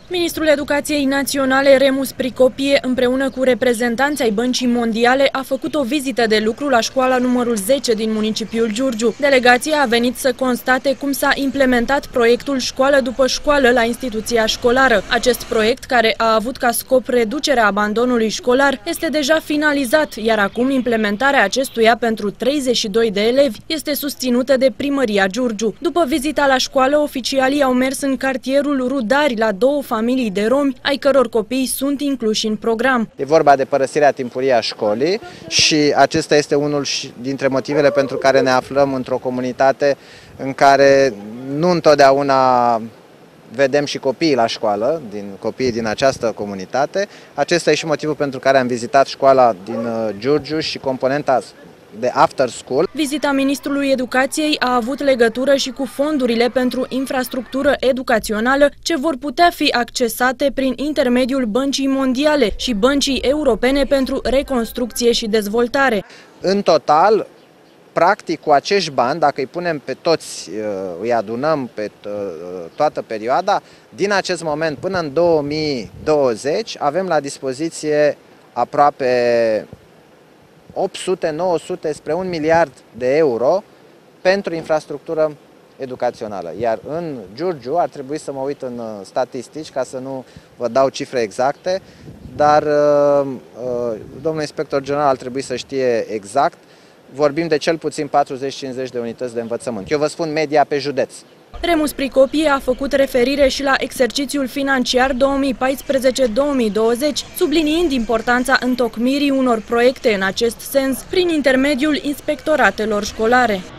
Ministrul Educației Naționale, Remus Pricopie, împreună cu reprezentanții ai Băncii Mondiale, a făcut o vizită de lucru la școala numărul 10 din municipiul Giurgiu. Delegația a venit să constate cum s-a implementat proiectul Școală după școală la instituția școlară. Acest proiect, care a avut ca scop reducerea abandonului școlar, este deja finalizat, iar acum implementarea acestuia pentru 32 de elevi este susținută de Primăria Giurgiu. După vizita la școală, oficialii au mers în cartierul Rudari la două familii de romi, ai căror copii sunt incluși în program. E vorba de părăsirea timpurie a școlii și acesta este unul dintre motivele pentru care ne aflăm într-o comunitate în care nu întotdeauna vedem și copiii la școală, copiii din această comunitate. Acesta e și motivul pentru care am vizitat școala din Giurgiu și componenta de after school. Vizita Ministrului Educației a avut legătură și cu fondurile pentru infrastructură educațională ce vor putea fi accesate prin intermediul Băncii Mondiale și Băncii Europene pentru Reconstrucție și Dezvoltare. În total, practic, cu acești bani, dacă îi punem pe toți, îi adunăm pe toată perioada, din acest moment până în 2020 avem la dispoziție aproape 800-900 spre 1 miliard de euro pentru infrastructură educațională. Iar în Giurgiu ar trebui să mă uit în statistici ca să nu vă dau cifre exacte, dar domnul inspector general ar trebui să știe exact. Vorbim de cel puțin 40-50 de unități de învățământ. Eu vă spun media pe județ. Remus Pricopie a făcut referire și la exercițiul financiar 2014-2020, subliniind importanța întocmirii unor proiecte în acest sens prin intermediul inspectoratelor școlare.